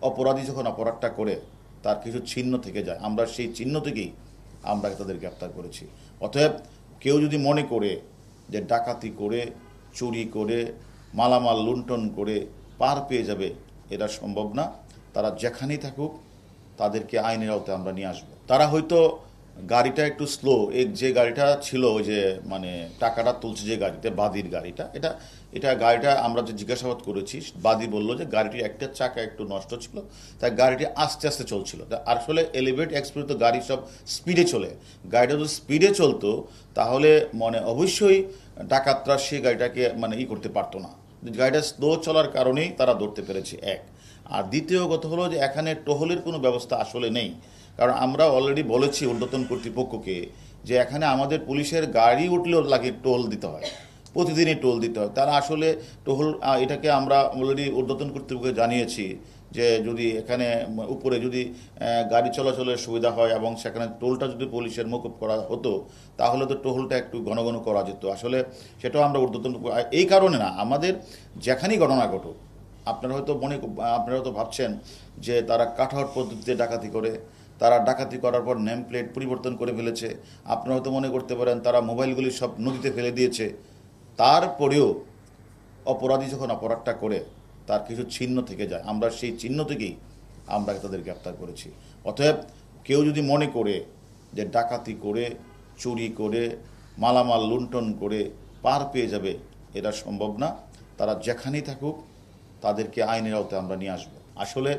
অপরাধী যখন অপরাধটা করে তার কিছু চিহ্ন থেকে যায়, আমরা সেই চিহ্ন থেকেই আমরা তাদের গ্রেপ্তার করেছি। অতএব কেউ যদি মনে করে যে ডাকাতি করে, চুরি করে, মালামাল লুণ্ঠন করে পার পেয়ে যাবে, এটা সম্ভব না। তারা যেখানেই থাকুক তাদেরকে আইনের আওতায় আমরা নিয়ে আসবো। তারা হয়তো গাড়িটা একটু স্লো, যে গাড়িটা ছিল ওই যে মানে টাকাটা তুলছে যে গাড়িতে, বাদীর গাড়িটা, এটা গাড়িটা আমরা যে জিজ্ঞাসাবাদ করেছি, বাদী বললো যে গাড়িটির একটা চাকা একটু নষ্ট ছিল, তাই গাড়িটি আস্তে আস্তে চলছিল। আসলে এলিভেট এক্সপ্রেস তো গাড়ি সব স্পিডে চলে, গাড়িটা যদি স্পিডে চলতো তাহলে মানে অবশ্যই ডাকাতরা সেই গাড়িটাকে মানে করতে পারতো না। গাড়িটা স্লো চলার কারণেই তারা ধরতে পেরেছে, এক। আর দ্বিতীয় কথা হলো যে এখানে টহলের কোনো ব্যবস্থা আসলে নেই, কারণ আমরা অলরেডি বলেছি ঊর্ধ্বতন কর্তৃপক্ষকে যে এখানে আমাদের পুলিশের গাড়ি উঠলেও লাগে টোল দিতে হয়, প্রতিদিনই টোল দিতে হয়। তারা আসলে টোল, এটাকে আমরা অলরেডি ঊর্ধ্বতন কর্তৃপক্ষকে জানিয়েছি যে যদি এখানে উপরে যদি গাড়ি চলাচলের সুবিধা হয় এবং সেখানে টোলটা যদি পুলিশের মকুব করা হতো তাহলে তো টোলটা একটু ঘন ঘন করা যেত। আসলে সেটাও আমরা ঊর্ধ্বতন, এই কারণে না, আমাদের যেখানেই ঘটনা ঘটুক, আপনারা হয়তো ভাবছেন যে তারা কাঠহট পদ্ধতিতে ডাকাতি করে, তারা ডাকাতি করার পর নেম প্লেট পরিবর্তন করে ফেলেছে। আপনারা হয়তো মনে করতে পারেন তারা মোবাইলগুলি সব নদীতে ফেলে দিয়েছে। তারপরেও অপরাধী যখন অপরাধটা করে তার কিছু চিহ্ন থেকে যায়, আমরা সেই চিহ্ন থেকেই আমরা তাদের গ্রেপ্তার করেছি। অতএব কেউ যদি মনে করে যে ডাকাতি করে, চুরি করে, মালামাল লুণ্ঠন করে পার পেয়ে যাবে, এটা সম্ভব না। তারা যেখানেই থাকুক তাদেরকে আইনের আওতায় আমরা নিয়ে আসবো। আসলে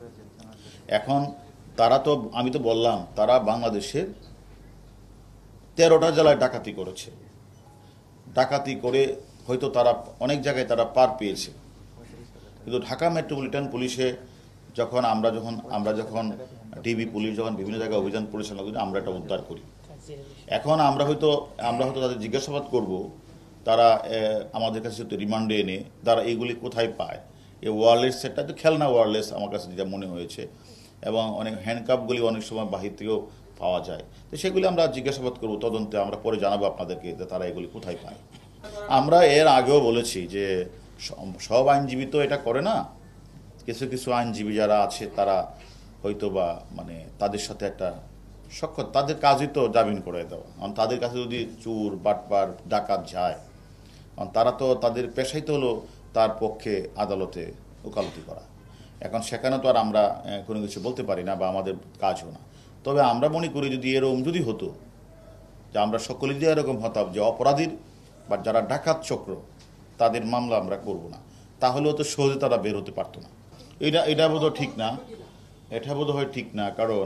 এখন তারা তো, আমি তো বললাম, তারা বাংলাদেশের 13টা জেলায় ডাকাতি করেছে। ডাকাতি করে হয়তো তারা অনেক জায়গায় তারা পার পেয়েছে, কিন্তু ঢাকা মেট্রোপলিটন পুলিশে আমরা যখন ডিবি পুলিশ যখন বিভিন্ন জায়গায় অভিযান পরিচালনা করি, আমরা এটা উদ্ধার করি। এখন আমরা হয়তো তাদের জিজ্ঞাসাবাদ করব, তারা আমাদের কাছে রিমান্ডে এনে তারা এইগুলি কোথায় পায়। এই ওয়্যারলেস সেটটা তো খেলনা ওয়্যারলেস আমার কাছে যেটা মনে হয়েছে, এবং অনেক হ্যান্ডকাপগুলি অনেক সময় বাহির থেকেও পাওয়া যায়। তো সেগুলি আমরা জিজ্ঞাসাবাদ করব, তদন্তে আমরা পরে জানাবো আপনাদেরকে যে তারা এগুলি কোথায় পায়। আমরা এর আগেও বলেছি যে সব আইনজীবী তো এটা করে না, কিছু কিছু আইনজীবী যারা আছে তারা হয়তো বা মানে তাদের সাথে একটা তাদের কাজই তো জামিন করে দেওয়া। কারণ তাদের কাছে যদি চোর বাটপার ডাকাত যায়, কারণ তারা তো তাদের পেশাই তো হলো তার পক্ষে আদালতে ওকালতি করা। এখন সেখানে তো আর আমরা কোনো কিছু বলতে পারি না বা আমাদের কাজও না। তবে আমরা মনে করি যদি এরকম যদি হতো, যে আমরা সকলে যদি এরকম হতাম যে অপরাধীর বা যারা ডাকাত চক্র তাদের মামলা আমরা করব না, তাহলেও তো সহজে তারা বের হতে পারতো না। এটা বোধহয় ঠিক না, এটা বোধহয় ঠিক না। কারণ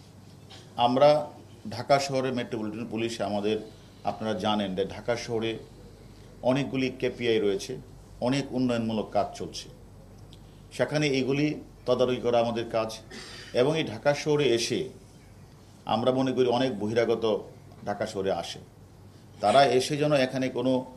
আমরা ঢাকা শহরে মেট্রোপলিটন পুলিশে আমাদের, আপনারা জানেন যে ঢাকা শহরে অনেকগুলি কেপিআই রয়েছে, অনেক উন্নয়নমূলক কাজ চলছে, সেখানে এগুলি তদারকি করা আমাদের কাজ। এবং এই ঢাকা শহরে এসে আমরা মনে করি অনেক বহিরাগত ঢাকা শহরে আসে, তারা এসে যেন এখানে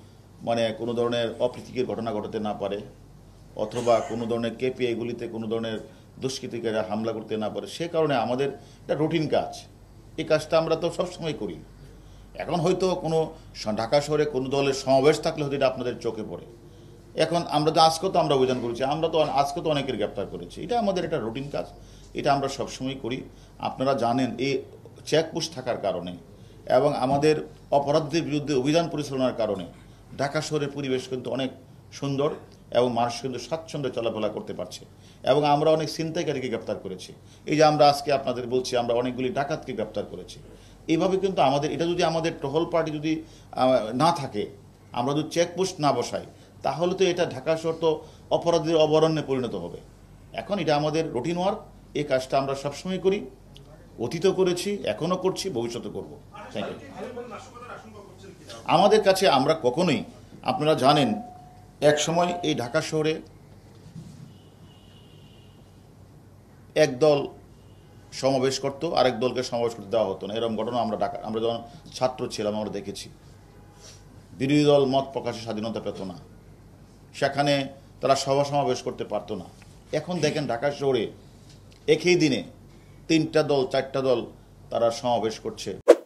কোনো ধরনের অপ্রীতিকর ঘটনা ঘটাতে না পারে, অথবা কোনো ধরনের কেপিআইগুলিতে কোনো ধরনের দুষ্কৃতিকারীরা হামলা করতে না পারে। সে কারণে আমাদের এটা রুটিন কাজ, এই কাজটা আমরা তো সবসময় করি। এখন হয়তো কোনো ঢাকা শহরে কোনো দলের সমাবেশ থাকলে হয়তো এটা আপনাদের চোখে পড়ে। এখন আমরা তো আজকে তো আমরা অভিযান করেছি, আজকে তো অনেকের গ্রেপ্তার করেছি, এটা আমাদের একটা রুটিন কাজ, এটা আমরা সবসময় করি। আপনারা জানেন এই চেকপোস্ট থাকার কারণে এবং আমাদের অপরাধীদের বিরুদ্ধে অভিযান পরিচালনার কারণে ঢাকা শহরের পরিবেশ কিন্তু অনেক সুন্দর এবং মানুষ কিন্তু স্বাচ্ছন্দ্যে চলাফেরা করতে পারছে। এবং আমরা অনেক ছিনতাইকারীকে গ্রেপ্তার করেছি, এই যে আমরা আজকে আপনাদের বলছি আমরা অনেকগুলি ডাকাতকে গ্রেপ্তার করেছি। এইভাবে কিন্তু আমাদের এটা যদি আমাদের টহল পার্টি যদি না থাকে, আমরা যদি চেকপোস্ট না বসাই, তাহলে তো এটা ঢাকা শহর তো অপরাধীদের অভয়ারণ্যে পরিণত হবে। এখন এটা আমাদের রুটিন ওয়ার্ক, এই কাজটা আমরা সবসময় করি, অতীতও করেছি, এখনও করছি, ভবিষ্যতে করব। Thank you. আমাদের কাছে আমরা কখনোই, আপনারা জানেন এক সময় এই ঢাকা শহরে এক দল সমাবেশ করত, আরেক দলকে সমাবেশ করতে দেওয়া হতো না, এরকম ঘটনা আমরা যখন ছাত্র ছিলাম আমরা দেখেছি। বিরোধী দল মত প্রকাশের স্বাধীনতা পেত না, সেখানে তারা সভা সমাবেশ করতে পারতো না। এখন দেখেন ঢাকা শহরে একই দিনে 3টা দল 4টা দল তারা সমাবেশ করছে।